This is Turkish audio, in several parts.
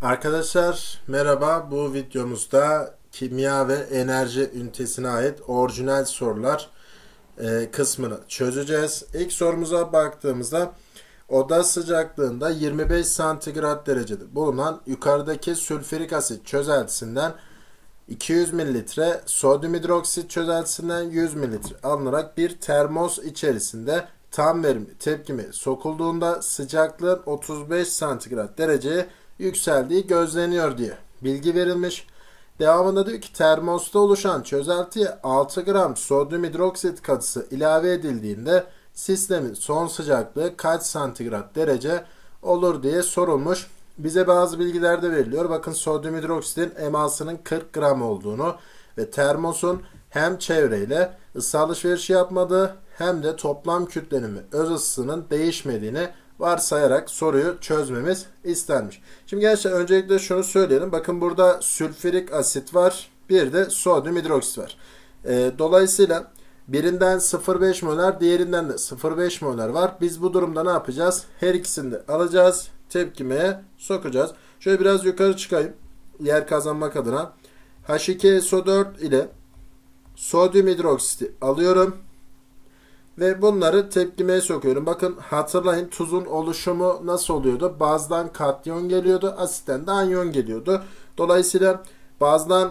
Arkadaşlar merhaba, bu videomuzda kimya ve enerji ünitesine ait orijinal sorular kısmını çözeceğiz. İlk sorumuza baktığımızda oda sıcaklığında 25 santigrat derecede bulunan yukarıdaki sülfürik asit çözeltisinden 200 mililitre, sodyum hidroksit çözeltisinden 100 mililitre alınarak bir termos içerisinde tam verimli tepkime sokulduğunda sıcaklığın 35 santigrat dereceye yükseldiği gözleniyor diye bilgi verilmiş. Devamında diyor ki termosta oluşan çözeltiye 6 gram sodyum hidroksit katısı ilave edildiğinde sistemin son sıcaklığı kaç santigrat derece olur diye sorulmuş. Bize bazı bilgiler de veriliyor. Bakın sodyum hidroksitin emasının 40 gram olduğunu ve termosun hem çevreyle ısı alışverişi yapmadığı hem de toplam kütlenin ve öz ısısının değişmediğini varsayarak soruyu çözmemiz istenmiş. Şimdi gençler öncelikle şunu söyleyelim. Bakın burada sülfürik asit var. Bir de sodyum hidroksit var. Dolayısıyla birinden 0,5 molar, diğerinden de 0,5 molar var. Biz bu durumda ne yapacağız? Her ikisini de alacağız. Tepkimeye sokacağız. Şöyle biraz yukarı çıkayım. Yer kazanmak adına. H2SO4 ile sodyum hidroksiti alıyorum. Ve bunları tepkimeye sokuyorum. Bakın hatırlayın, tuzun oluşumu nasıl oluyordu? Bazdan katyon geliyordu. Asitten de anyon geliyordu. Dolayısıyla bazdan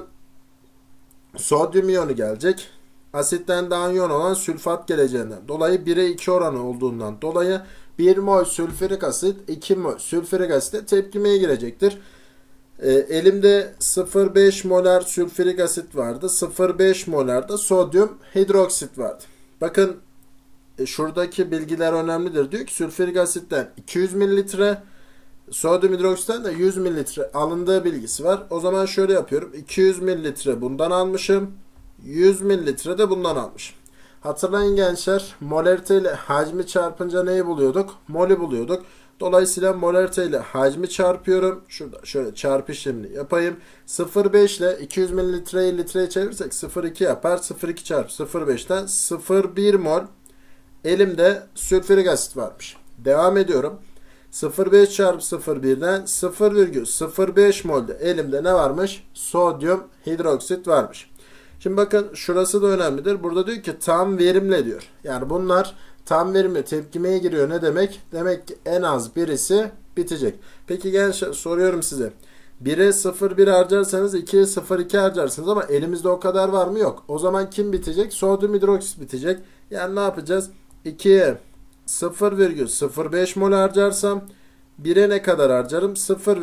sodyum iyonu gelecek. Asitten de anyon olan sülfat geleceğinden dolayı 1'e 2 oranı olduğundan dolayı 1 mol sülfürik asit 2 mol sülfürik asitle tepkimeye girecektir. Elimde 0,5 molar sülfürik asit vardı. 0,5 molar da sodyum hidroksit vardı. Bakın şuradaki bilgiler önemlidir. Diyor ki sülfürik asitten 200 mililitre, sodyum hidroksitten de 100 mililitre alındığı bilgisi var. O zaman şöyle yapıyorum. 200 mililitre bundan almışım. 100 mililitre de bundan almışım. Hatırlayın gençler, molarite ile hacmi çarpınca neyi buluyorduk? Molü buluyorduk. Dolayısıyla molarite ile hacmi çarpıyorum. Şurada şöyle çarpı işlemini yapayım. 0,5 ile 200 mililitreyi litreye çevirirsek 0,2 yapar. 0,2 çarpı 0,5'ten 0,1 mol elimde sülfürik asit varmış. Devam ediyorum. 0,5 çarpı 0,1'den 0,05 molde elimde ne varmış? Sodyum hidroksit varmış. Şimdi bakın şurası da önemlidir. Burada diyor ki tam verimle diyor. Yani bunlar tam verimle tepkimeye giriyor. Ne demek? Demek ki en az birisi bitecek. Peki gençler soruyorum size. 1'e 0,1 harcarsanız 2'ye 0,2 harcarsınız ama elimizde o kadar var mı? Yok. O zaman kim bitecek? Sodyum hidroksit bitecek. Yani ne yapacağız? 2'ye 0,05 mol harcarsam 1'e ne kadar harcarım?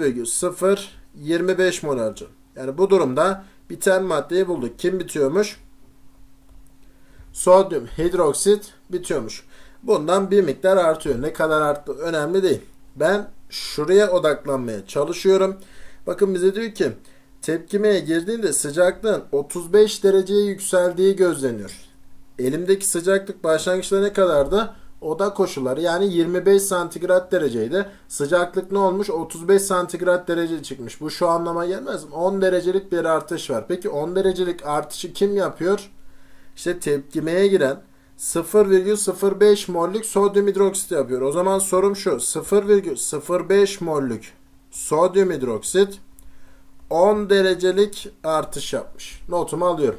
0,025 mol harcarım. Yani bu durumda biten maddeyi bulduk. Kim bitiyormuş? Sodyum hidroksit bitiyormuş. Bundan bir miktar artıyor. Ne kadar arttı önemli değil. Ben şuraya odaklanmaya çalışıyorum. Bakın bize diyor ki tepkimeye girdiğinde sıcaklığın 35 dereceye yükseldiği gözleniyor. Elimdeki sıcaklık başlangıçta ne kadardı? Oda koşulları yani 25 santigrat dereceydi. Sıcaklık ne olmuş? 35 santigrat derece çıkmış. Bu şu anlama gelmez mi? 10 derecelik bir artış var. Peki 10 derecelik artışı kim yapıyor? İşte tepkimeye giren 0,05 mollük sodyum hidroksit yapıyor. O zaman sorum şu. 0,05 mollük sodyum hidroksit 10 derecelik artış yapmış. Notumu alıyorum.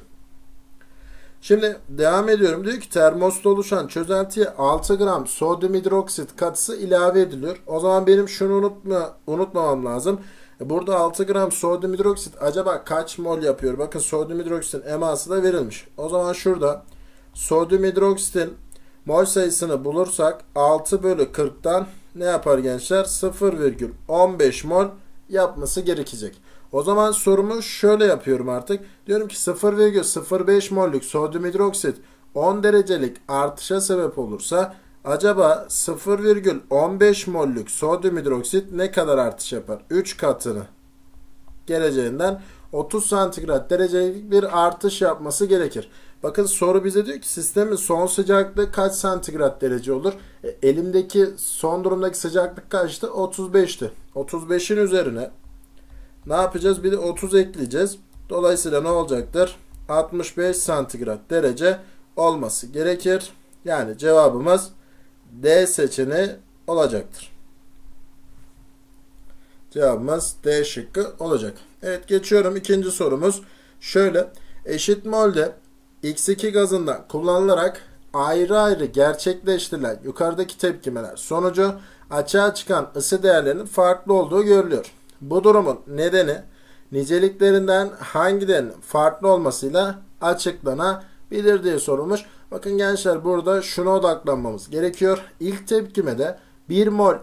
Şimdi devam ediyorum. Diyor ki termosta oluşan çözeltiye 6 gram sodyum hidroksit katısı ilave ediliyor. O zaman benim şunu unutmamam lazım. Burada 6 gram sodyum hidroksit acaba kaç mol yapıyor? Bakın sodyum hidroksitin eması da verilmiş. O zaman şurada sodyum hidroksitin mol sayısını bulursak 6 bölü 40'tan ne yapar gençler? 0,15 mol yapması gerekecek. O zaman sorumu şöyle yapıyorum artık. Diyorum ki 0,05 mollük sodyum hidroksit 10 derecelik artışa sebep olursa acaba 0,15 mollük sodyum hidroksit ne kadar artış yapar? 3 katını geleceğinden 30 santigrat derecelik bir artış yapması gerekir. Bakın soru bize diyor ki sistemin son sıcaklığı kaç santigrat derece olur? Elimdeki son durumdaki sıcaklık kaçtı? 35'ti. 35'in üzerine ne yapacağız? Bir de 30 ekleyeceğiz. Dolayısıyla ne olacaktır? 65 santigrat derece olması gerekir. Yani cevabımız D seçeneği olacaktır. Cevabımız D şıkkı olacak. Evet, geçiyorum. İkinci sorumuz şöyle. Eşit molde X2 gazından kullanılarak ayrı ayrı gerçekleştirilen yukarıdaki tepkimeler sonucu açığa çıkan ısı değerlerinin farklı olduğu görülüyor. Bu durumun nedeni niceliklerinden hangilerinin farklı olmasıyla açıklanabilir diye sorulmuş. Bakın gençler, burada şuna odaklanmamız gerekiyor. İlk tepkimede 1 mol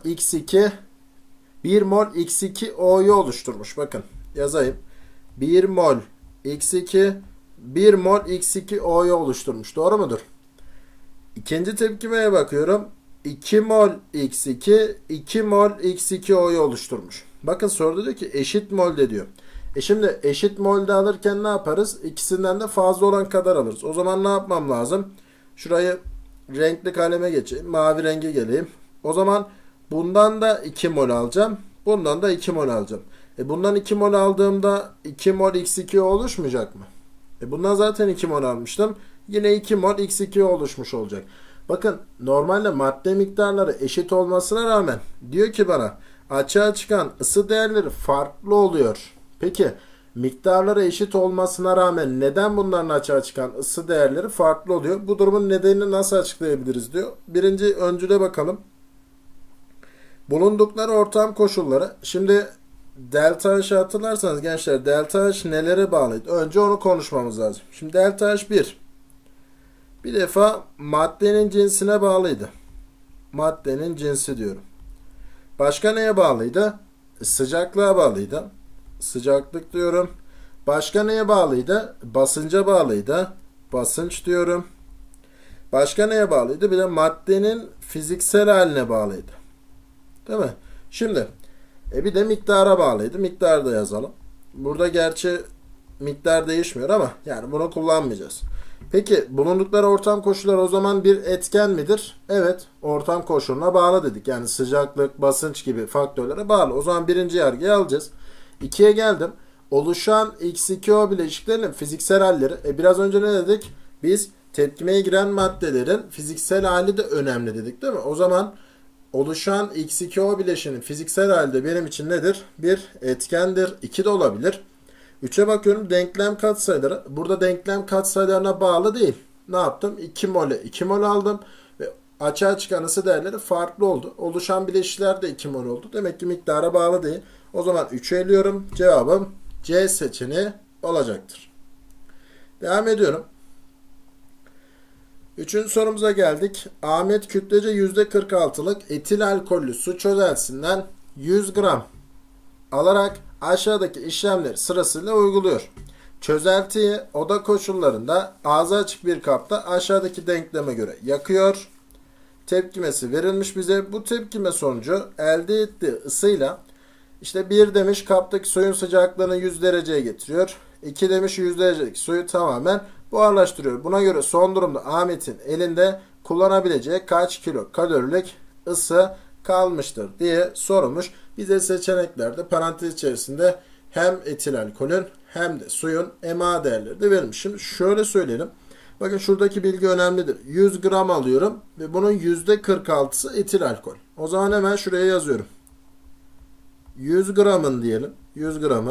X2O'yu oluşturmuş. Bakın yazayım. 1 mol X2 1 mol X2O'yu oluşturmuş. Doğru mudur? İkinci tepkimeye bakıyorum. 2 mol X2 2 mol X2O'yu oluşturmuş. Bakın soruda diyor ki eşit molde diyor. Şimdi eşit molde alırken ne yaparız? İkisinden de fazla olan kadar alırız. O zaman ne yapmam lazım? Şurayı renkli kaleme geçeyim. Mavi renge geleyim. O zaman bundan da 2 mol alacağım. Bundan da 2 mol alacağım. Bundan 2 mol aldığımda 2 mol X2O oluşmayacak mı? Bundan zaten 2 mol almıştım. Yine 2 mol X2O oluşmuş olacak. Bakın normalde madde miktarları eşit olmasına rağmen diyor ki bana açığa çıkan ısı değerleri farklı oluyor. Peki miktarları eşit olmasına rağmen neden bunların açığa çıkan ısı değerleri farklı oluyor? Bu durumun nedenini nasıl açıklayabiliriz diyor. Birinci öncüle bakalım. Bulundukları ortam koşulları. Şimdi delta H'ı hatırlarsanız gençler, delta H nelere bağlıydı? Önce onu konuşmamız lazım. Şimdi delta H bir defa maddenin cinsine bağlıydı. Maddenin cinsi diyorum. Başka neye bağlıydı? Sıcaklığa bağlıydı. Sıcaklık diyorum. Başka neye bağlıydı? Basınca bağlıydı. Basınç diyorum. Başka neye bağlıydı? Bir de maddenin fiziksel haline bağlıydı. Değil mi? Şimdi bir de miktara bağlıydı. Miktarı da yazalım. Burada gerçi miktar değişmiyor ama yani bunu kullanmayacağız. Peki bulundukları ortam koşulları o zaman bir etken midir? Evet, ortam koşuluna bağlı dedik. Yani sıcaklık, basınç gibi faktörlere bağlı. O zaman birinci yargıyı alacağız. 2'ye geldim. Oluşan X2O bileşiklerinin fiziksel halleri. Biraz önce ne dedik? Biz tepkimeye giren maddelerin fiziksel hali de önemli dedik, değil mi? O zaman oluşan X2O bileşinin fiziksel hali de benim için nedir? Bir etkendir. 2 de olabilir. 3'e bakıyorum, denklem katsayıları. Burada denklem katsayılarına bağlı değil. Ne yaptım? 2 mole 2 mol aldım ve açığa çıkan ısı değerleri farklı oldu. Oluşan bileşikler de 2 mol oldu. Demek ki miktara bağlı değil. O zaman 3'ü eliyorum. Cevabım C seçeneği olacaktır. Devam ediyorum. Üçüncü sorumuza geldik. Ahmet kütlece %46'lık etil alkollü su çözeltisinden 100 gram alarak aşağıdaki işlemleri sırasıyla uyguluyor. Çözeltiyi oda koşullarında ağzı açık bir kapta aşağıdaki denkleme göre yakıyor. Tepkimesi verilmiş bize. Bu tepkime sonucu elde ettiği ısıyla işte 1 demiş kaptaki suyun sıcaklığını 100 dereceye getiriyor. 2 demiş 100 derecelik suyu tamamen buharlaştırıyor. Buna göre son durumda Ahmet'in elinde kullanabileceği kaç kilo kalorilik ısı kalmıştır diye sorulmuş. Bize seçeneklerde parantez içerisinde hem etil alkolün hem de suyun EMA değerleri de verilmiş. Şimdi şöyle söyleyelim. Bakın şuradaki bilgi önemlidir. 100 gram alıyorum ve bunun %46'sı etil alkol. O zaman hemen şuraya yazıyorum. 100 gramın diyelim. 100 gramın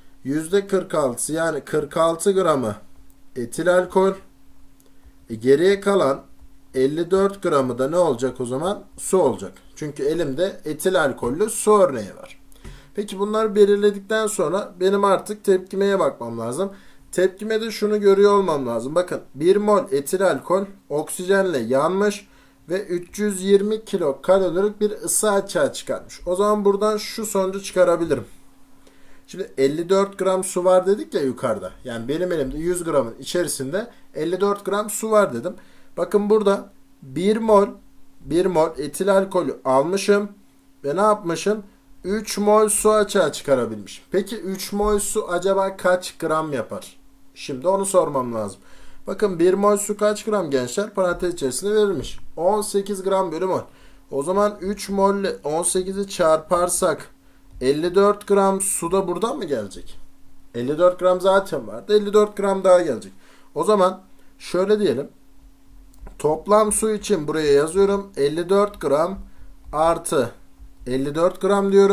%46'sı yani 46 gramı etil alkol. Geriye kalan 54 gramı da ne olacak o zaman? Su olacak. Çünkü elimde etil alkollü su örneği var. Peki bunları belirledikten sonra benim artık tepkimeye bakmam lazım. Tepkimede şunu görüyor olmam lazım. Bakın 1 mol etil alkol oksijenle yanmış ve 320 kilokalorilik bir ısı açığa çıkarmış. O zaman buradan şu sonucu çıkarabilirim. Şimdi 54 gram su var dedik ya yukarıda. Yani benim elimde 100 gramın içerisinde 54 gram su var dedim. Bakın burada 1 mol etil alkolü almışım ve ne yapmışım? 3 mol su açığa çıkarabilmişim. Peki 3 mol su acaba kaç gram yapar? Şimdi onu sormam lazım. Bakın 1 mol su kaç gram gençler? Parantez içerisinde verilmiş. 18 gram bölü mol. O zaman 3 mol ile 18'i çarparsak 54 gram su da buradan mı gelecek? 54 gram zaten vardı. 54 gram daha gelecek. O zaman şöyle diyelim. Toplam su için buraya yazıyorum. 54 gram artı 54 gram diyorum.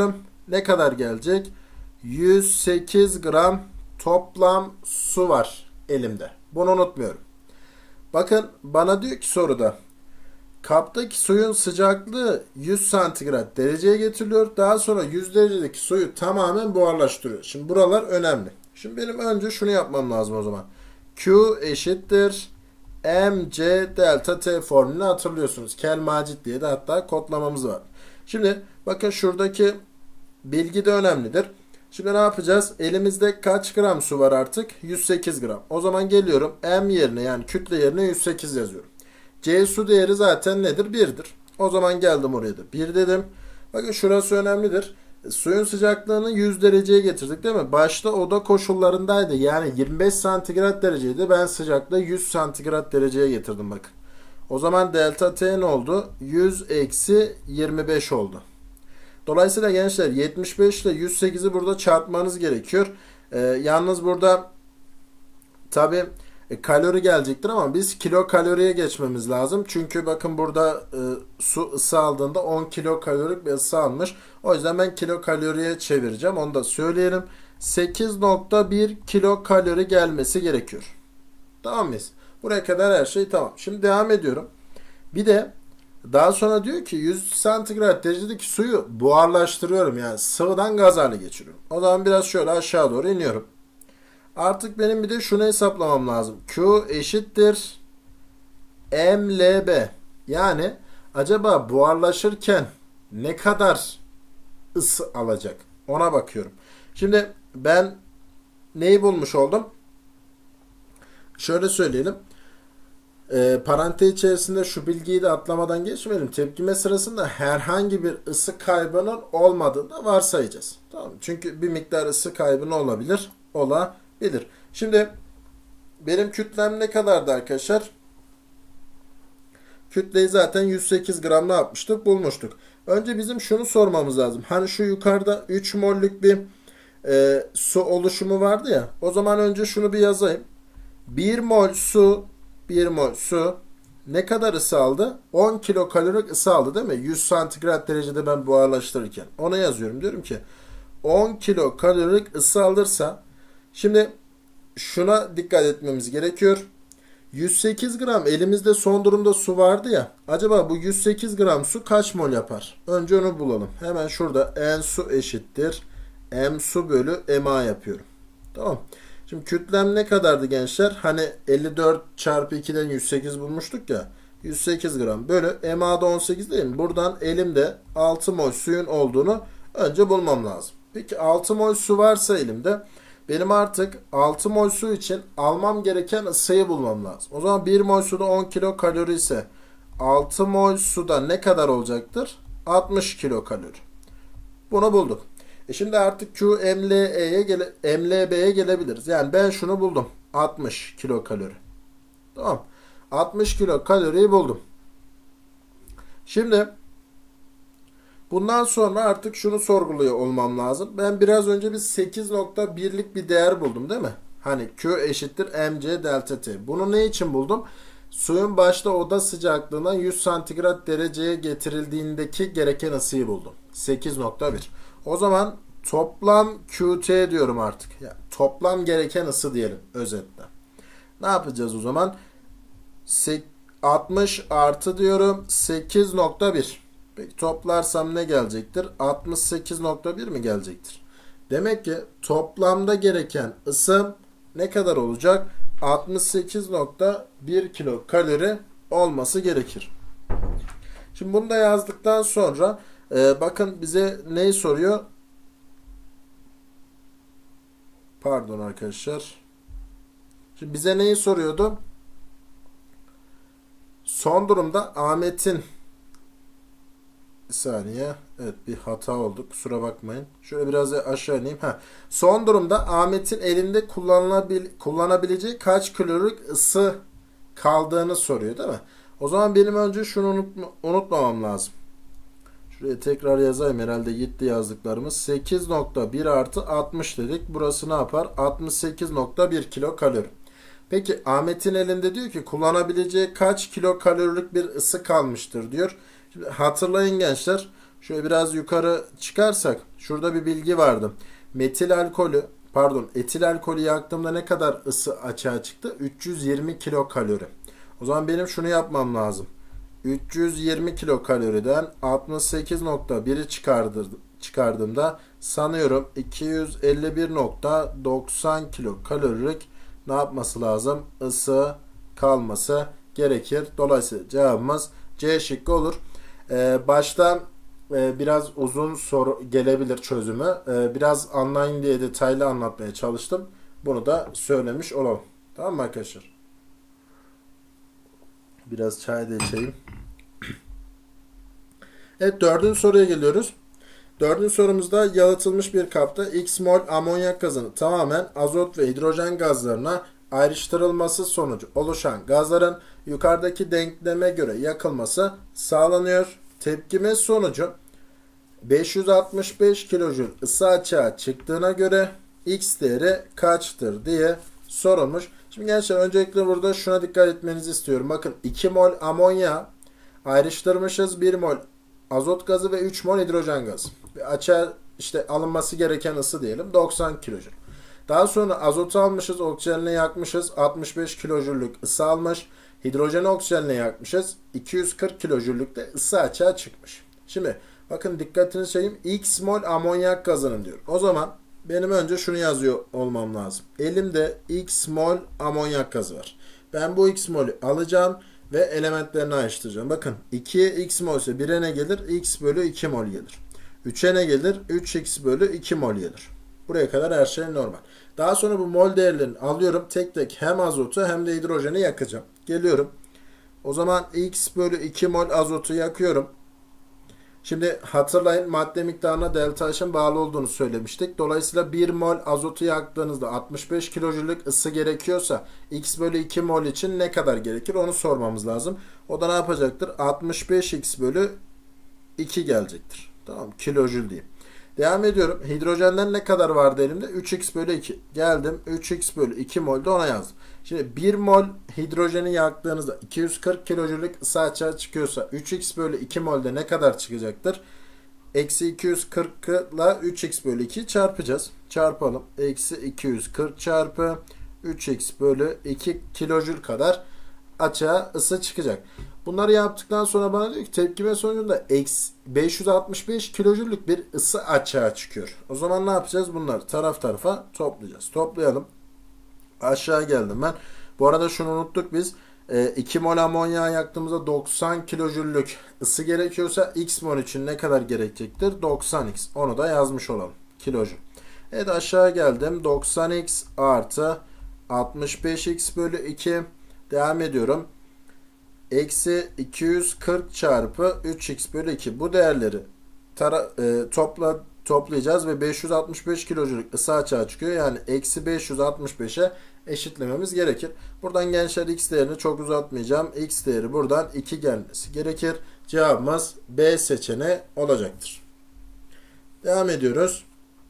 ne kadar gelecek? 108 gram toplam su var elimde. Bunu unutmuyorum. Bakın bana diyor ki soruda kaptaki suyun sıcaklığı 100 santigrat dereceye getiriliyor. Daha sonra 100 derecedeki suyu tamamen buharlaştırıyor. Şimdi buralar önemli. Şimdi benim önce şunu yapmam lazım o zaman. Q eşittir mc delta t formülünü hatırlıyorsunuz. Kel-Macit diye de hatta kodlamamız var. Şimdi bakın şuradaki bilgi de önemlidir. Şimdi ne yapacağız? Elimizde kaç gram su var artık? 108 gram. O zaman geliyorum m yerine, yani kütle yerine 108 yazıyorum. C su değeri zaten nedir? 1'dir. O zaman geldim oraya da 1 dedim. Bakın şurası önemlidir. Suyun sıcaklığını 100 dereceye getirdik değil mi? Başta oda koşullarındaydı. Yani 25 santigrat dereceydi. Ben sıcaklığı 100 santigrat dereceye getirdim bakın. O zaman delta T ne oldu? 100 eksi 25 oldu. Dolayısıyla gençler 75 ile 108'i burada çarpmanız gerekiyor. Yalnız burada tabi kalori gelecektir ama biz kilokaloriye geçmemiz lazım. Çünkü bakın burada su ısı aldığında 10 kilokalorik bir ısı almış. O yüzden ben kilokaloriye çevireceğim. Onu da söyleyelim. 8.1 kilokalori gelmesi gerekiyor. Tamam mıyız? Buraya kadar her şey tamam. Şimdi devam ediyorum. Bir de daha sonra diyor ki 100 santigrat derecedeki suyu buharlaştırıyorum. Yani sıvıdan gaz haline geçiriyorum. O zaman biraz şöyle aşağı doğru iniyorum. Artık benim bir de şunu hesaplamam lazım. Q eşittir mLb. Yani acaba buharlaşırken ne kadar ısı alacak? Ona bakıyorum. Şimdi ben neyi bulmuş oldum? Şöyle söyleyelim. Parantez içerisinde şu bilgiyi de atlamadan geçmeyelim. Tepkime sırasında herhangi bir ısı kaybının olmadığını da varsayacağız. Tamam. Çünkü bir miktar ısı kaybı olabilir. Olabilir. Şimdi benim kütlem ne kadardı arkadaşlar? Kütleyi zaten 108 gramla yapmıştık, bulmuştuk. Önce bizim şunu sormamız lazım. Hani şu yukarıda 3 mollük bir su oluşumu vardı ya. O zaman önce şunu bir yazayım. 1 mol su ne kadar ısı aldı? 10 kilokalorik ısı aldı değil mi? 100 santigrat derecede ben buharlaştırırken. Ona yazıyorum. Diyorum ki 10 kilokalorik ısı alırsa, şimdi şuna dikkat etmemiz gerekiyor. 108 gram elimizde son durumda su vardı ya. Acaba bu 108 gram su kaç mol yapar? Önce onu bulalım. Hemen şurada N su eşittir M su bölü MA yapıyorum. Tamam. Şimdi kütlem ne kadardı gençler? Hani 54 çarpı 2'den 108 bulmuştuk ya. 108 gram bölü MA'da 18 değil mi? Buradan elimde 6 mol suyun olduğunu önce bulmam lazım. Peki 6 mol su varsa elimde, benim artık 6 mol su için almam gereken ısıyı bulmam lazım. O zaman 1 mol suda 10 kilokalori ise 6 mol suda ne kadar olacaktır? 60 kilokalori. Bunu bulduk. Şimdi artık mLb'ye gelebiliriz. Yani ben şunu buldum. 60 kilokalori. Tamam. 60 kilokaloriyi buldum. Şimdi bundan sonra artık şunu sorguluyor olmam lazım. Ben biraz önce bir 8.1'lik bir değer buldum değil mi? Hani Q eşittir mc delta t. Bunu ne için buldum? Suyun başta oda sıcaklığına 100 santigrat dereceye getirildiğindeki gereken ısıyı buldum. 8.1. O zaman toplam QT diyorum artık. Yani toplam gereken ısı diyelim özetle. Ne yapacağız o zaman? 60 artı diyorum 8.1. Peki toplarsam ne gelecektir? 68.1 mi gelecektir? Demek ki toplamda gereken ısı ne kadar olacak? 68.1 kilokalori olması gerekir. Şimdi bunu da yazdıktan sonra bakın bize neyi soruyor? Pardon arkadaşlar. Şimdi bize neyi soruyordu? Son durumda Ahmet'in, bir saniye. Evet, bir hata oldu. Kusura bakmayın. Şöyle biraz da aşağı ineyim. Son durumda Ahmet'in elinde kullanabileceği kaç kalorilik ısı kaldığını soruyor değil mi? O zaman benim önce şunu unutmamam lazım. Şuraya tekrar yazayım. Herhalde gitti yazdıklarımız. 8.1 artı 60 dedik. Burası ne yapar? 68.1 kilokalori. Peki Ahmet'in elinde diyor ki kullanabileceği kaç kilokalorilik bir ısı kalmıştır diyor. Şimdi hatırlayın gençler. Şöyle biraz yukarı çıkarsak şurada bir bilgi vardı. Etil alkolü yaktığımda ne kadar ısı açığa çıktı? 320 kilokalori. O zaman benim şunu yapmam lazım. 320 kilokaloriden 68.1'i çıkardığımda sanıyorum 251.90 kilokalorilik ne yapması lazım? Isı kalması gerekir. Dolayısıyla cevabımız C şıkkı olur. Başta biraz uzun soru gelebilir çözümü. Biraz anlayın diye detaylı anlatmaya çalıştım. Bunu da söylemiş olalım. Tamam mı arkadaşlar? Biraz çay da içeyim. Evet, dördüncü soruya geliyoruz. Dördüncü sorumuzda yalıtılmış bir kapta X mol amonyak gazının tamamen azot ve hidrojen gazlarına ayrıştırılması sonucu oluşan gazların yukarıdaki denkleme göre yakılması sağlanıyor. Tepkime sonucu 565 kilojül ısı açığa çıktığına göre X değeri kaçtır diye sorulmuş. Şimdi gençler öncelikle burada şuna dikkat etmenizi istiyorum. Bakın 2 mol amonya ayrıştırmışız. 1 mol azot gazı ve 3 mol hidrojen gazı. Ve açığa alınması gereken ısı diyelim 90 kilojül. Daha sonra azotu almışız, oksijenle yakmışız. 65 kilojüllük ısı almış. Hidrojeni oksijenle yakmışız. 240 kilojüllük de ısı açığa çıkmış. Şimdi bakın dikkatinizi çekeyim. X mol amonyak gazının diyor. O zaman benim önce şunu yazıyor olmam lazım. Elimde X mol amonyak gazı var. Ben bu X molü alacağım ve elementlerini ayrıştıracağım. Bakın 2'ye X mol ise 1'e ne gelir? X bölü 2 mol gelir. 3'e ne gelir? 3X bölü 2 mol gelir. Buraya kadar her şey normal. Daha sonra bu mol değerlerini alıyorum. Tek tek hem azotu hem de hidrojeni yakacağım. Geliyorum. O zaman X bölü 2 mol azotu yakıyorum. Şimdi hatırlayın, madde miktarına delta H'ın bağlı olduğunu söylemiştik. Dolayısıyla 1 mol azotu yaktığınızda 65 kilojüllük ısı gerekiyorsa X bölü 2 mol için ne kadar gerekir onu sormamız lazım. O da ne yapacaktır? 65X bölü 2 gelecektir. Tamam, kilojül diyeyim. Devam ediyorum. Hidrojenden ne kadar vardı elimde? 3x bölü 2. Geldim. 3x bölü 2 mol de ona yazdım. Şimdi 1 mol hidrojeni yaktığınızda 240 kilojüllük ısı açığa çıkıyorsa 3x bölü 2 molde ne kadar çıkacaktır? Eksi 240 ile 3x bölü 2 çarpacağız. Çarpalım. Eksi 240 çarpı 3x bölü 2 kilojül kadar açığa ısı çıkacak. Bunları yaptıktan sonra bana diyor ki tepkime sonucunda 565 kilojüllük bir ısı açığa çıkıyor. O zaman ne yapacağız? Bunları taraf tarafa toplayacağız. Toplayalım. Aşağı geldim ben. Bu arada şunu unuttuk biz. 2 mol amonyağı yaktığımızda 90 kilojüllük ısı gerekiyorsa X mol için ne kadar gerekecektir? 90X. Onu da yazmış olalım. Kilojül. Evet, aşağı geldim. 90X artı 65X bölü 2. Devam ediyorum. Eksi 240 çarpı 3x bölü 2. Bu değerleri toplayacağız ve 565 kilojüllük ısı açığa çıkıyor. Yani eksi 565'e eşitlememiz gerekir. Buradan gençler x değerini çok uzatmayacağım. X değeri buradan 2 gelmesi gerekir. Cevabımız B seçeneği olacaktır. Devam ediyoruz.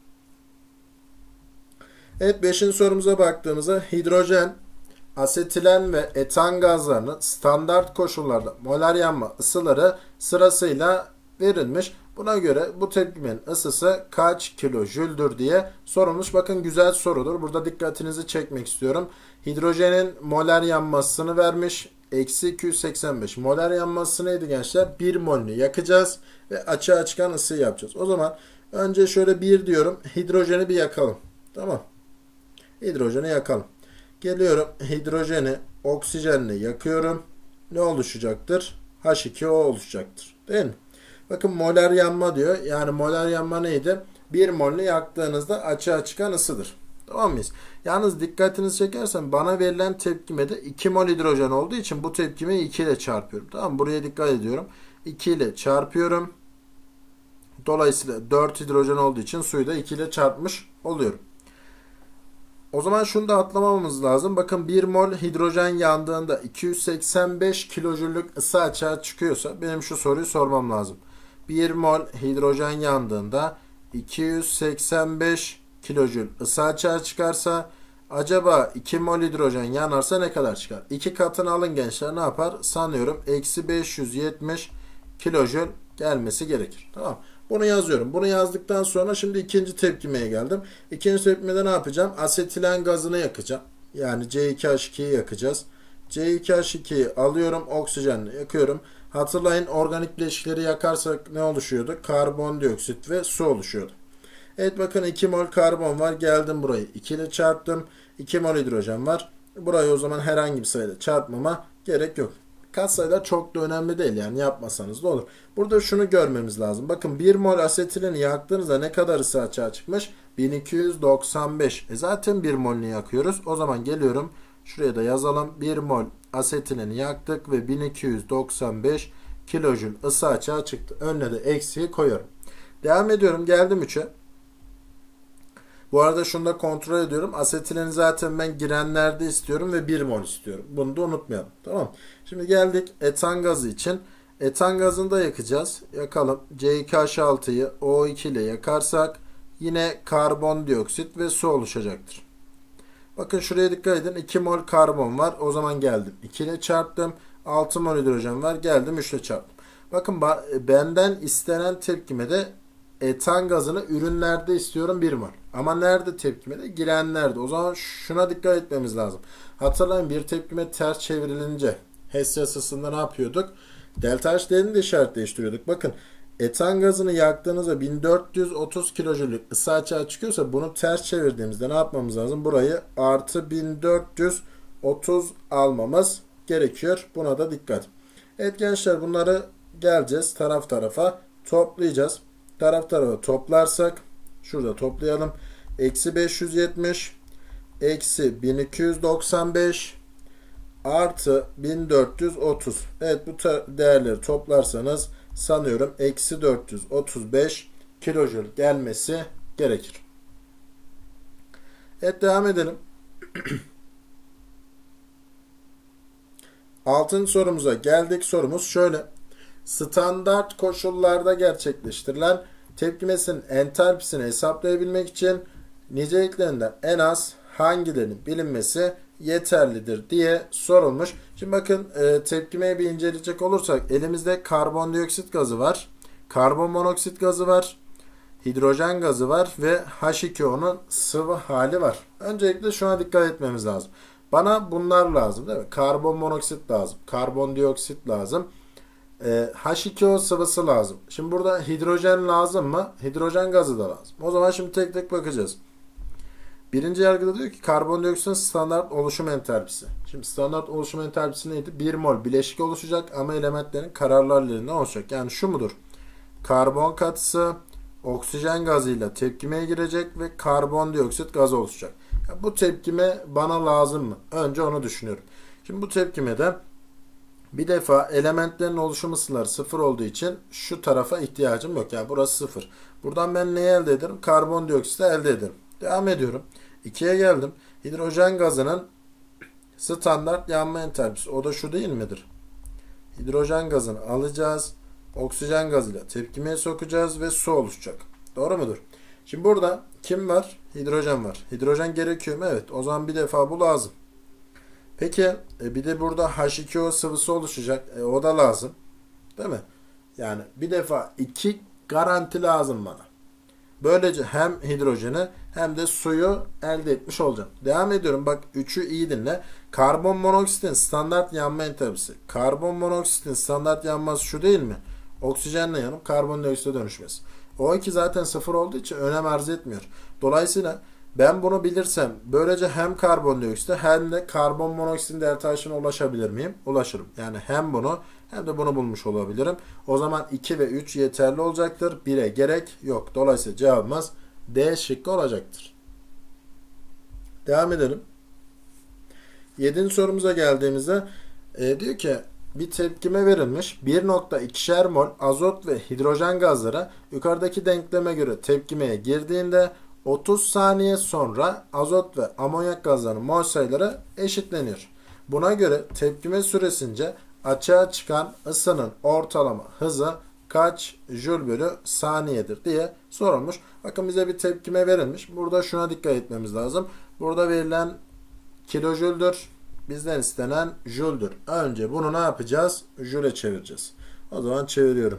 Evet, 5. sorumuza baktığımızda hidrojen, asetilen ve etan gazlarının standart koşullarda molar yanma ısıları sırasıyla verilmiş. Buna göre bu tepkimenin ısısı kaç kilojüldür diye sorulmuş. Bakın, güzel sorudur. Burada dikkatinizi çekmek istiyorum. Hidrojenin molar yanmasını vermiş. Eksi 285. Molar yanması neydi gençler? 1 molünü yakacağız ve açığa çıkan ısıyı yapacağız. O zaman önce şöyle 1 diyorum. Hidrojeni bir yakalım. Tamam. Hidrojeni yakalım. Geliyorum, hidrojeni oksijenle yakıyorum. Ne oluşacaktır? H2O oluşacaktır. Değil mi? Bakın, molar yanma diyor. Yani molar yanma neydi? 1 molünü yaktığınızda açığa çıkan ısıdır. Tamam mıyız? Yalnız dikkatinizi çekersem bana verilen tepkimede 2 mol hidrojen olduğu için bu tepkimeyi 2 ile çarpıyorum. Tamam mı? Buraya dikkat ediyorum. 2 ile çarpıyorum. Dolayısıyla 4 hidrojen olduğu için suyu da 2 ile çarpmış oluyorum. O zaman şunu da atlamamamız lazım. Bakın, 1 mol hidrojen yandığında 285 kilojüllük ısı açığa çıkıyorsa benim şu soruyu sormam lazım. 1 mol hidrojen yandığında 285 kilojül ısı açığa çıkarsa acaba 2 mol hidrojen yanarsa ne kadar çıkar? 2 katını alın gençler, ne yapar? Sanıyorum eksi 570 kilojül gelmesi gerekir. Tamam. Bunu yazıyorum. Bunu yazdıktan sonra şimdi ikinci tepkimeye geldim. İkinci tepkimede ne yapacağım? Asetilen gazını yakacağım. Yani C2H2'yi yakacağız. C2H2'yi alıyorum. Oksijenle yakıyorum. Hatırlayın, organik bileşikleri yakarsak ne oluşuyordu? Karbondioksit ve su oluşuyordu. Evet, bakın 2 mol karbon var. Geldim burayı 2 ile çarptım. 2 mol hidrojen var. Burayı o zaman herhangi bir sayıyla çarpmama gerek yok. Katsayılar çok da önemli değil, yani yapmasanız da olur. Burada şunu görmemiz lazım. Bakın 1 mol asetilini yaktığınızda ne kadar ısı açığa çıkmış? 1295. Zaten 1 molini yakıyoruz. O zaman geliyorum. Şuraya da yazalım. 1 mol asetilini yaktık ve 1295 kilojül ısı açığa çıktı. Önüne de eksiği koyuyorum. Devam ediyorum. Geldim 3'e. Bu arada şunu da kontrol ediyorum. Asetileni zaten ben girenlerde istiyorum ve 1 mol istiyorum. Bunu da unutmayalım. Tamam. Şimdi geldik etan gazı için. Etan gazını da yakacağız. Yakalım. C2H6'yı O2 ile yakarsak yine karbondioksit ve su oluşacaktır. Bakın şuraya dikkat edin. 2 mol karbon var. O zaman geldim 2 ile çarptım. 6 mol hidrojen var. Geldim 3 ile çarptım. Bakın benden istenen tepkimede etan gazını ürünlerde istiyorum 1 mol. Ama nerede tepkimede? Girenlerde. O zaman şuna dikkat etmemiz lazım. Hatırlayın, bir tepkime ters çevrilince Hess yasasında ne yapıyorduk? Delta H değerini de işaret değiştiriyorduk. Bakın etan gazını yaktığınızda 1430 kilojüllük ısı açığa çıkıyorsa bunu ters çevirdiğimizde ne yapmamız lazım? Burayı artı 1430 almamız gerekiyor. Buna da dikkat. Evet gençler, bunları geleceğiz taraf tarafa toplayacağız. Taraf tarafa toplarsak şurada toplayalım. Eksi 570 eksi 1295 artı 1430. Evet, bu değerleri toplarsanız sanıyorum eksi 435 kilojül gelmesi gerekir. Evet, devam edelim. 6. sorumuza geldik. Sorumuz şöyle. Standart koşullarda gerçekleştirilen tepkimesinin entalpisini hesaplayabilmek için niceliklerinden en az hangilerinin bilinmesi yeterlidir diye sorulmuş. Şimdi bakın tepkimeyi bir inceleyecek olursak elimizde karbondioksit gazı var, karbon monoksit gazı var, hidrojen gazı var ve H2O'nun sıvı hali var. Öncelikle şuna dikkat etmemiz lazım. Bana bunlar lazım değil mi? Karbon monoksit lazım, karbondioksit lazım. H2O sıvısı lazım. Şimdi burada hidrojen lazım mı? Hidrojen gazı da lazım. O zaman şimdi tek tek bakacağız. Birinci yargıda diyor ki karbondioksitin standart oluşum entalpisi. Şimdi standart oluşum entalpisi neydi? 1 mol bileşik oluşacak ama elementlerin kararlarlarından oluşacak. Yani şu mudur? Karbon katısı oksijen gazıyla tepkimeye girecek ve karbondioksit gazı oluşacak. Yani bu tepkime bana lazım mı? Önce onu düşünüyorum. Şimdi bu tepkimede bir defa elementlerin oluşum ısıları 0 olduğu için şu tarafa ihtiyacım yok. Yani burası 0. Buradan ben neyi elde ederim? Karbondioksiti elde ederim. Devam ediyorum. 2'ye geldim. Hidrojen gazının standart yanma entalpisi. O da şu değil midir? Hidrojen gazını alacağız. Oksijen gazıyla tepkimeye sokacağız ve su oluşacak. Doğru mudur? Şimdi burada kim var? Hidrojen var. Hidrojen gerekiyor mu? Evet. O zaman bir defa bu lazım. Peki bir de burada H2O sıvısı oluşacak. O da lazım. Değil mi? Yani bir defa 2 garanti lazım bana. Böylece hem hidrojeni hem de suyu elde etmiş olacağım. Devam ediyorum. Bak 3'ü iyi dinle. Karbon monoksitin standart yanma entalpisi. Karbon monoksitin standart yanması şu değil mi? Oksijenle yanıp karbondioksite dönüşmesi. O2 zaten 0 olduğu için önem arz etmiyor. Dolayısıyla ben bunu bilirsem böylece hem karbondioksite hem de karbon monoksitin delta H'ine ulaşabilir miyim? Ulaşırım. Yani hem bunu hem de bunu bulmuş olabilirim. O zaman 2 ve 3 yeterli olacaktır. 1'e gerek yok. Dolayısıyla cevabımız D şıkkı olacaktır. Devam edelim. 7. sorumuza geldiğimizde diyor ki bir tepkime verilmiş 1.2'şer mol azot ve hidrojen gazları yukarıdaki denkleme göre tepkimeye girdiğinde 30 saniye sonra azot ve amonyak gazlarının mol sayıları eşitleniyor. Buna göre tepkime süresince açığa çıkan ısının ortalama hızı kaç jül bölü saniyedir diye sorulmuş. Bakın bize bir tepkime verilmiş. Burada şuna dikkat etmemiz lazım. Burada verilen kilojüldür. Bizden istenen jüldür. Önce bunu ne yapacağız? Jüle çevireceğiz. O zaman çeviriyorum.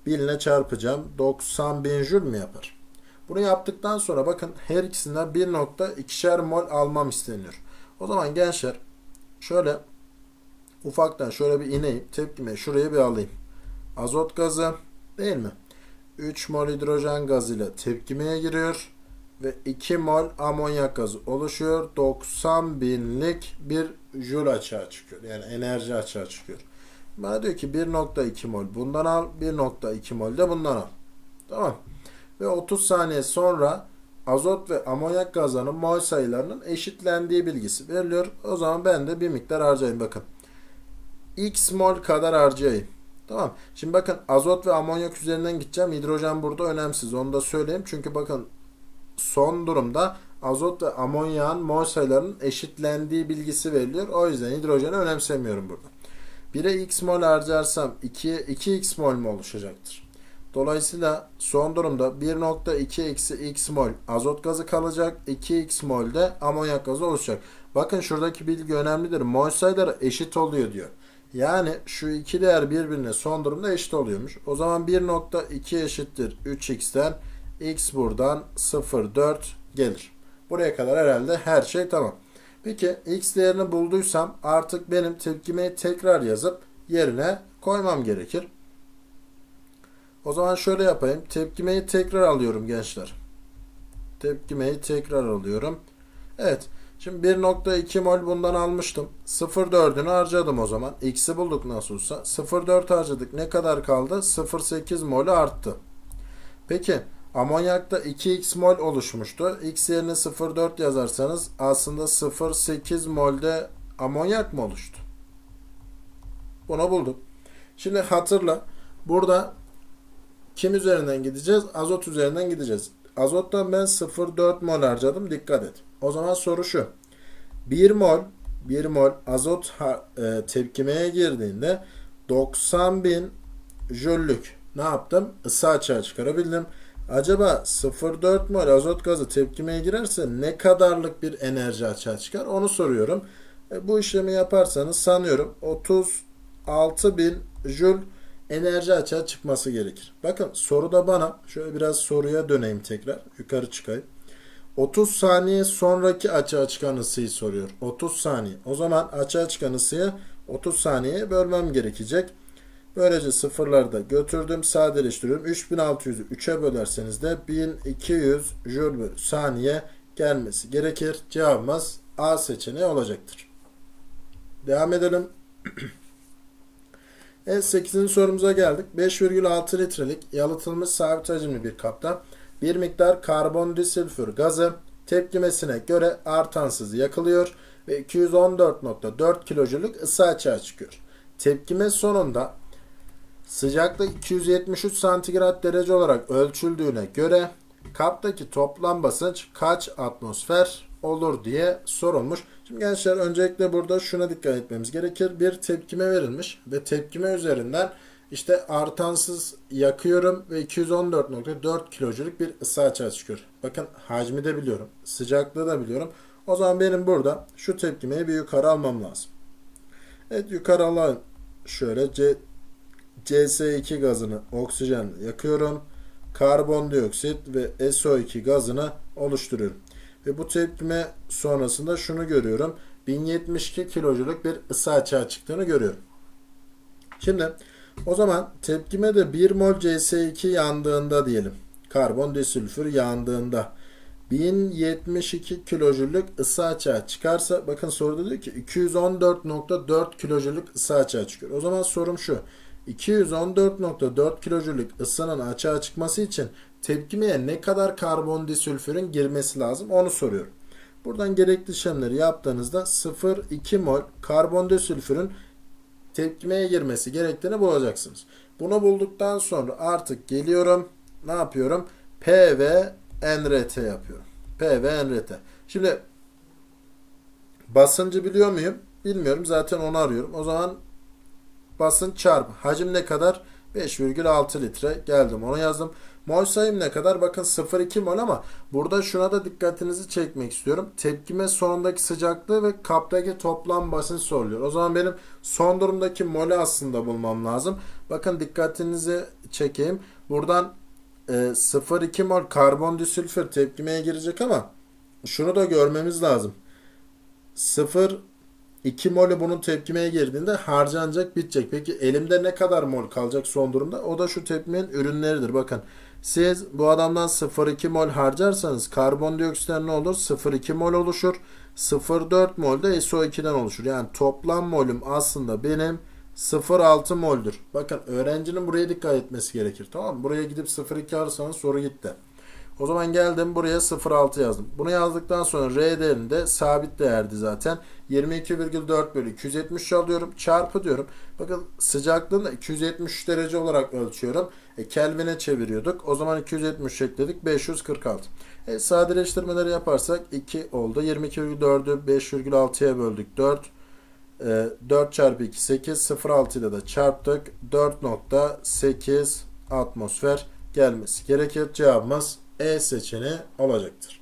1000 ile çarpacağım. 90.000 jül mü yapar? Bunu yaptıktan sonra bakın her ikisinden 1.2'şer mol almam isteniyor. O zaman gençler şöyle ufaktan şöyle bir ineyim. Tepkime şuraya bir alayım. Azot gazı değil mi? 3 mol hidrojen gazıyla tepkimeye giriyor. Ve 2 mol amonyak gazı oluşuyor. 90.000'lik bir jül açığa çıkıyor. Yani enerji açığa çıkıyor. Bana diyor ki 1.2 mol bundan al. 1.2 mol de bundan al. Tamam. Ve 30 saniye sonra azot ve amonyak gazlarının mol sayılarının eşitlendiği bilgisi veriliyor. O zaman ben de bir miktar harcayayım. Bakın. X mol kadar harcayayım. Tamam. Şimdi bakın azot ve amonyak üzerinden gideceğim. Hidrojen burada önemsiz. Onu da söyleyeyim. Çünkü bakın son durumda azot ve amonyağın mol sayılarının eşitlendiği bilgisi veriliyor. O yüzden hidrojeni önemsemiyorum burada. 1'e x mol harcarsam 2'ye 2x mol mu oluşacaktır? Dolayısıyla son durumda 1.2 eksi x mol azot gazı kalacak. 2x mol de amonyak gazı oluşacak. Bakın şuradaki bilgi önemlidir. Mol sayıları eşit oluyor diyor. Yani şu iki değer birbirine son durumda eşit oluyormuş. O zaman 1.2 eşittir 3x'ten x buradan 0.4 gelir. Buraya kadar herhalde her şey tamam. Peki x değerini bulduysam artık benim tepkimeyi tekrar yazıp yerine koymam gerekir. O zaman şöyle yapayım. Tepkimeyi tekrar alıyorum gençler. Tepkimeyi tekrar alıyorum. Evet. Şimdi 1.2 mol bundan almıştım. 0.4'ünü harcadım o zaman. X'i bulduk nasıl olsa. 0.4 harcadık. Ne kadar kaldı? 0.8 molü arttı. Peki amonyakta 2x mol oluşmuştu. X yerine 0.4 yazarsanız aslında 0.8 molde amonyak mı oluştu? Bunu bulduk. Şimdi hatırla. Burada kim üzerinden gideceğiz? Azot üzerinden gideceğiz. Azottan ben 0.4 mol harcadım. Dikkat et. O zaman soru şu. 1 mol azot tepkimeye girdiğinde 90.000 jüllük ne yaptım? Isı açığa çıkarabildim. Acaba 0.4 mol azot gazı tepkimeye girerse ne kadarlık bir enerji açığa çıkar? Onu soruyorum. Bu işlemi yaparsanız sanıyorum 36.000 jül enerji açığa çıkması gerekir. Bakın soruda bana şöyle biraz soruya döneyim tekrar. Yukarı çıkayım. 30 saniye sonraki açığa çıkan ısıyı soruyor. 30 saniye. O zaman açığa çıkan ısıyı 30 saniyeye bölmem gerekecek. Böylece sıfırları da götürdüm. Sadeleştiriyorum. 3600'ü 3'e bölerseniz de 1200 jül bölü saniye gelmesi gerekir. Cevabımız A seçeneği olacaktır. Devam edelim. Evet, 8. sorumuza geldik. 5,6 litrelik yalıtılmış sabit hacimli bir kapta bir miktar karbondisülfür gazı tepkimesine göre artansız yakılıyor ve 214.4 kilojüllük ısı açığa çıkıyor. Tepkime sonunda sıcaklık 273 santigrat derece olarak ölçüldüğüne göre kaptaki toplam basınç kaç atmosfer olur diye sorulmuş. Şimdi gençler öncelikle burada şuna dikkat etmemiz gerekir. Bir tepkime verilmiş ve tepkime üzerinden işte artansız yakıyorum ve 214.4 kilojüllük bir ısı açığa çıkıyor. Bakın hacmi de biliyorum. Sıcaklığı da biliyorum. O zaman benim burada şu tepkimeyi bir yukarı almam lazım. Evet, yukarı alalım. Şöyle CS2 gazını oksijenle yakıyorum. Karbondioksit ve SO2 gazını oluşturuyorum. Ve bu tepkime sonrasında şunu görüyorum. 1072 kilojüllük bir ısı açığa çıktığını görüyorum. Şimdi o zaman tepkimede 1 mol CS2 yandığında diyelim. Karbondisülfür yandığında 1072 kilojüllük ısı açığa çıkarsa, bakın soruda diyor ki 214.4 kilojüllük ısı açığa çıkıyor. O zaman sorum şu. 214.4 kilojüllük ısının açığa çıkması için tepkimeye ne kadar karbondisülfürün girmesi lazım onu soruyorum. Buradan gerekli işlemleri yaptığınızda 0,2 mol karbondisülfürün tepkimeye girmesi gerektiğini bulacaksınız. Bunu bulduktan sonra artık geliyorum. Ne yapıyorum? P ve NRT yapıyorum. P ve NRT. Şimdi basıncı biliyor muyum? Bilmiyorum. Zaten onu arıyorum. O zaman basınç çarpı hacim ne kadar? 5,6 litre. Geldim onu yazdım. Mol sayım ne kadar? Bakın 0,2 mol ama burada şuna da dikkatinizi çekmek istiyorum. Tepkime sonundaki sıcaklığı ve kaptaki toplam basınç soruluyor. O zaman benim son durumdaki molü aslında bulmam lazım. Bakın dikkatinizi çekeyim. Buradan 0,2 mol karbondisülfür tepkimeye girecek ama şunu da görmemiz lazım. 0,2 molü bunun tepkimeye girdiğinde harcanacak, bitecek. Peki elimde ne kadar mol kalacak son durumda? O da şu tepkimenin ürünleridir. Bakın siz bu adamdan 0,2 mol harcarsanız karbondioksitten ne olur? 0,2 mol oluşur. 0,4 mol de SO2'den oluşur. Yani toplam molüm aslında benim 0,6 moldür. Bakın öğrencinin buraya dikkat etmesi gerekir. Tamam mı? Buraya gidip 0,2 alırsanız soru gitti. O zaman geldim buraya 0,6 yazdım. Bunu yazdıktan sonra R değerinde sabit değerdi zaten. 22,4 bölü 273 alıyorum. Çarpı diyorum. Bakın sıcaklığını 273 derece olarak ölçüyorum. Kelvin'e çeviriyorduk. O zaman 273 ekledik. 546. Sadeleştirmeleri yaparsak 2 oldu. 22,4'ü 5,6'ya böldük. 4. 4 çarpı 2 8. 0,6 ile de çarptık. 4,8 atmosfer gelmesi gerekir. Cevabımız E seçeneği olacaktır.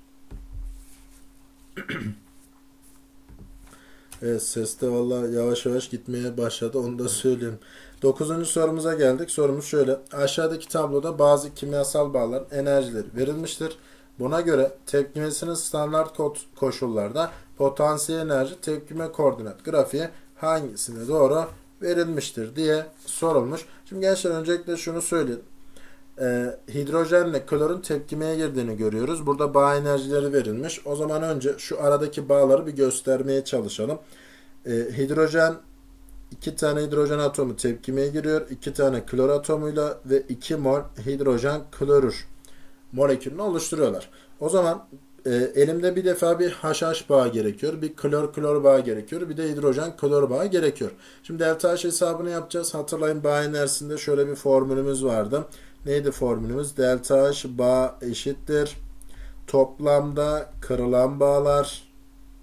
Evet, ses de valla yavaş yavaş gitmeye başladı. Onu da söyleyeyim. 9. sorumuza geldik. Sorumuz şöyle. Aşağıdaki tabloda bazı kimyasal bağların enerjileri verilmiştir. Buna göre tepkimesinin standart koşullarda potansiyel enerji tepkime koordinat grafiği hangisine doğru verilmiştir diye sorulmuş. Şimdi gençler öncelikle şunu söyleyeyim. Hidrojenle klorun tepkimeye girdiğini görüyoruz. Burada bağ enerjileri verilmiş. O zaman önce şu aradaki bağları bir göstermeye çalışalım. Hidrojen 2 tane hidrojen atomu tepkimeye giriyor. 2 tane klor atomuyla ve 2 mol hidrojen klorür molekülünü oluşturuyorlar. O zaman elimde bir defa bir HH bağı gerekiyor. Bir klor bağı gerekiyor. Bir de hidrojen klor bağı gerekiyor. Şimdi delta H hesabını yapacağız. Hatırlayın bağ enerjisinde şöyle bir formülümüz vardı. Neydi formülümüz? Delta H bağ eşittir. Toplamda kırılan bağlar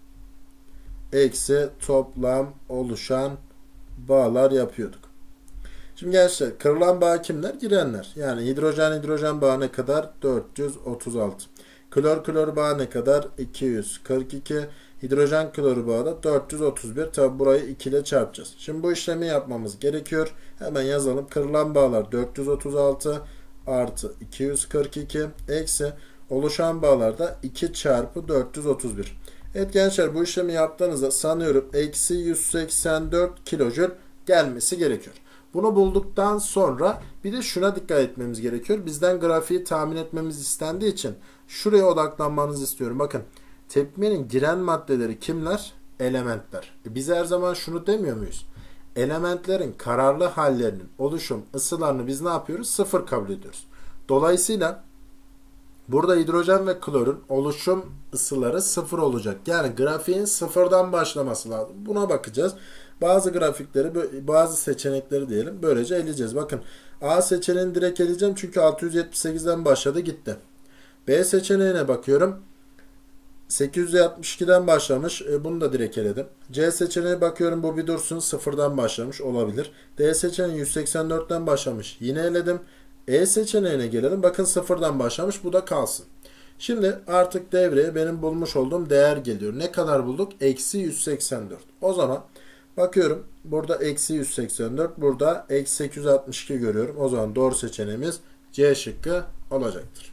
eksi toplam oluşan bağlar yapıyorduk. Şimdi gençler kırılan bağ kimler? Girenler. Yani hidrojen bağı ne kadar? 436. Klor bağı ne kadar? 242. Hidrojen klor bağı da 431. Tabi burayı 2 ile çarpacağız. Şimdi bu işlemi yapmamız gerekiyor. Hemen yazalım. Kırılan bağlar 436 artı 242 eksi oluşan bağlarda 2 çarpı 431. Evet gençler bu işlemi yaptığınızda sanıyorum eksi 184 kilojül gelmesi gerekiyor. Bunu bulduktan sonra bir de şuna dikkat etmemiz gerekiyor. Bizden grafiği tahmin etmemiz istendiği için şuraya odaklanmanızı istiyorum. Bakın tepkimenin giren maddeleri kimler? Elementler. Biz her zaman şunu demiyor muyuz? Elementlerin kararlı hallerinin oluşum ısılarını biz ne yapıyoruz? Sıfır kabul ediyoruz. Dolayısıyla burada hidrojen ve klorun oluşum ısıları sıfır olacak. Yani grafiğin sıfırdan başlaması lazım. Buna bakacağız. Bazı grafikleri, bazı seçenekleri diyelim. Böylece eleyeceğiz. Bakın A seçeneğini direkt eleyeceğim. Çünkü 678'den başladı gitti. B seçeneğine bakıyorum. 862'den başlamış. Bunu da direkt eledim. C seçeneğine bakıyorum. Bu bir dursun. Sıfırdan başlamış. Olabilir. D seçeneği 184'ten başlamış. Yine eledim. E seçeneğine gelelim. Bakın sıfırdan başlamış. Bu da kalsın. Şimdi artık devreye benim bulmuş olduğum değer geliyor. Ne kadar bulduk? Eksi 184. O zaman bakıyorum. Burada eksi 184. Burada eksi 862 görüyorum. O zaman doğru seçeneğimiz C şıkkı olacaktır.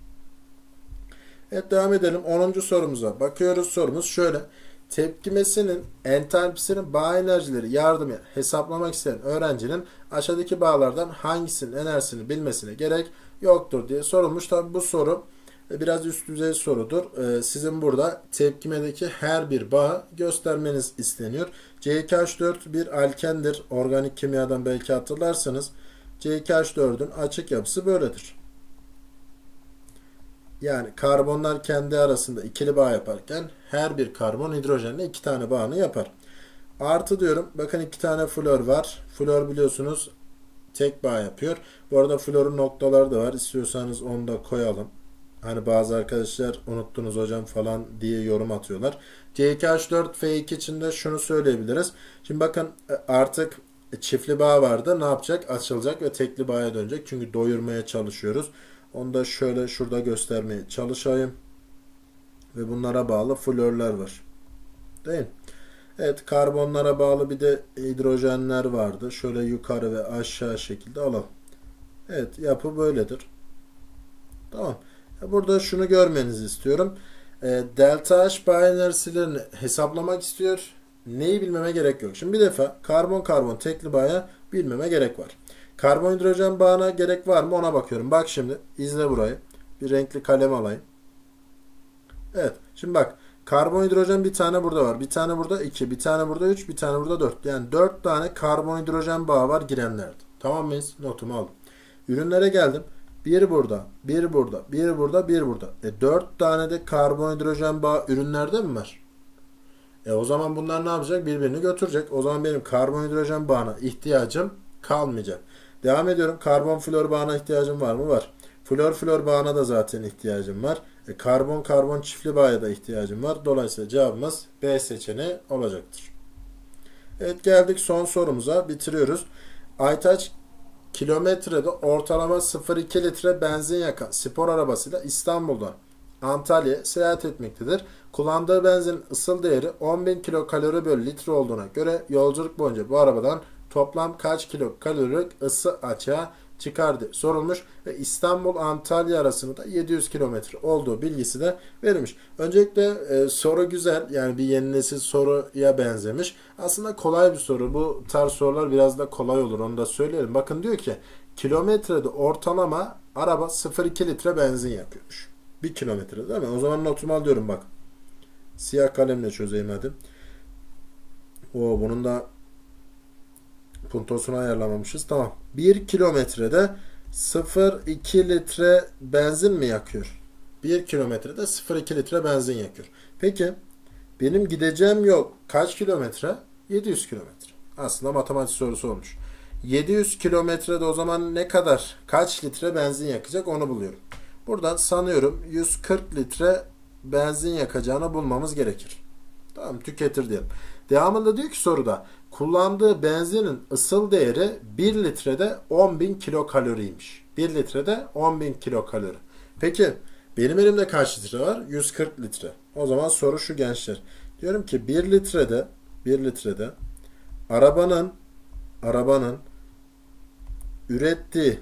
Evet devam edelim. 10. sorumuza bakıyoruz. Sorumuz şöyle. Tepkimesinin entalpisinin bağ enerjileri yardımıyla hesaplamak isteyen öğrencinin aşağıdaki bağlardan hangisinin enerjisini bilmesine gerek yoktur diye sorulmuş. Tabi bu soru biraz üst düzey sorudur. Sizin burada tepkimedeki her bir bağı göstermeniz isteniyor. C2H4 bir alkendir. Organik kimyadan belki hatırlarsanız C2H4'ün açık yapısı böyledir. Yani karbonlar kendi arasında ikili bağ yaparken her bir karbon hidrojenle 2 tane bağını yapar. Artı diyorum. Bakın 2 tane flor var. Flor biliyorsunuz tek bağ yapıyor. Bu arada florun noktaları da var. İstiyorsanız onu da koyalım. Hani bazı arkadaşlar unuttunuz hocam falan diye yorum atıyorlar. C2H4 F2 için de şunu söyleyebiliriz. Şimdi bakın artık çiftli bağ vardı. Ne yapacak? Açılacak ve tekli bağa dönecek. Çünkü doyurmaya çalışıyoruz. Onu da şöyle şurada göstermeye çalışayım. Ve bunlara bağlı florlar var. Değil mi? Evet, karbonlara bağlı bir de hidrojenler vardı. Şöyle yukarı ve aşağı şekilde alalım. Evet, yapı böyledir. Tamam. Burada şunu görmenizi istiyorum. Delta H binary'lerini hesaplamak istiyor. Neyi bilmeme gerek yok. Şimdi bir defa karbon karbon tekli bağa bilmeme gerek var. Karbon hidrojen bağına gerek var mı ona bakıyorum. Bak şimdi izle burayı. Bir renkli kalem alayım. Evet. Şimdi bak. Karbon hidrojen bir tane burada var. Bir tane burada 2. Bir tane burada 3. Bir tane burada 4. Yani 4 tane karbon hidrojen bağı var girenlerde. Tamam mıyız? Notumu aldım. Ürünlere geldim. Bir burada, bir burada, bir burada, bir burada. 4 tane de karbon hidrojen bağı ürünlerde mi var? O zaman bunlar ne yapacak? Birbirini götürecek. O zaman benim karbon hidrojen bağına ihtiyacım kalmayacak. Devam ediyorum. Karbon flor bağına ihtiyacım var mı? Var. Flor flor bağına da zaten ihtiyacım var. Karbon karbon çiftli bağa da ihtiyacım var. Dolayısıyla cevabımız B seçeneği olacaktır. Evet, geldik son sorumuza. Bitiriyoruz. Aytaç kilometrede ortalama 0,2 litre benzin yakan spor arabasıyla İstanbul'dan Antalya'ya seyahat etmektedir. Kullandığı benzinin ısıl değeri 10.000 kilokalori bölü litre olduğuna göre yolculuk boyunca bu arabadan toplam kaç kilokalorilik ısı açığa çıkardı sorulmuş ve İstanbul-Antalya arasında da 700 kilometre olduğu bilgisi de verilmiş. Öncelikle soru güzel, yani bir yeni nesil soruya benzemiş. Aslında kolay bir soru. Bu tarz sorular biraz da kolay olur, onu da söyleyelim. Bakın diyor ki kilometrede ortalama araba 0,2 litre benzin yakıyormuş. 1 kilometre değil mi? O zaman notumu alıyorum bak. Siyah kalemle çözeyim hadi. Bunun da puntosunu ayarlamamışız. Tamam. 1 kilometrede 0,2 litre benzin mi yakıyor? 1 kilometrede 0,2 litre benzin yakıyor. Peki benim gideceğim yol kaç kilometre? 700 kilometre. Aslında matematik sorusu olmuş. 700 kilometrede o zaman ne kadar, kaç litre benzin yakacak onu buluyorum. Buradan sanıyorum 140 litre benzin yakacağını bulmamız gerekir. Tamam, tüketir diyelim. Devamında diyor ki soruda kullandığı benzinin ısıl değeri 1 litrede 10.000 kilokaloriymiş. 1 litrede 10.000 kilokalori. Peki benim elimde kaç litre var? 140 litre. O zaman soru şu gençler. Diyorum ki 1 litrede arabanın ürettiği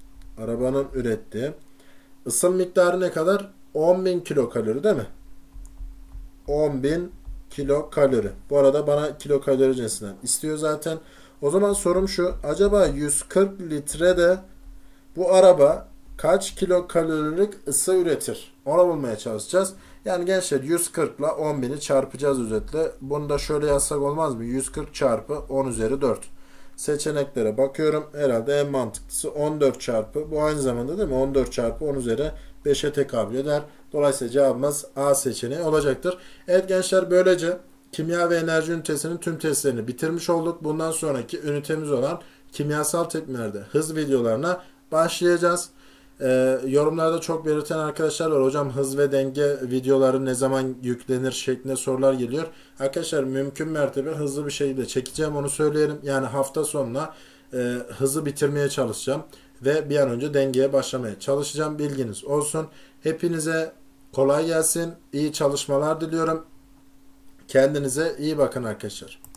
ısıl miktarı ne kadar? 10.000 kilokalori değil mi? 10.000 kilokalori. Bu arada bana kilokalori cinsinden istiyor zaten. O zaman sorum şu. Acaba 140 litrede bu araba kaç kilokalorilik ısı üretir? Onu bulmaya çalışacağız. Yani gençler 140 ile 10.000'i çarpacağız özetle. Bunu da şöyle yazsak olmaz mı? 140 çarpı 10 üzeri 4. Seçeneklere bakıyorum. Herhalde en mantıklısı 14 çarpı. Bu aynı zamanda değil mi? 14 çarpı 10 üzeri 5'e tekabül eder. Dolayısıyla cevabımız A seçeneği olacaktır. Evet gençler, böylece kimya ve enerji ünitesinin tüm testlerini bitirmiş olduk. Bundan sonraki ünitemiz olan kimyasal tepkimlerde hız videolarına başlayacağız. Yorumlarda çok belirten arkadaşlar var. Hocam hız ve denge videoları ne zaman yüklenir şeklinde sorular geliyor. Arkadaşlar mümkün mertebe hızlı bir şekilde çekeceğim, onu söyleyelim. Yani hafta sonuna hızı bitirmeye çalışacağım. Ve bir an önce dengeye başlamaya çalışacağım. Bilginiz olsun. Hepinize kolay gelsin. İyi çalışmalar diliyorum. Kendinize iyi bakın arkadaşlar.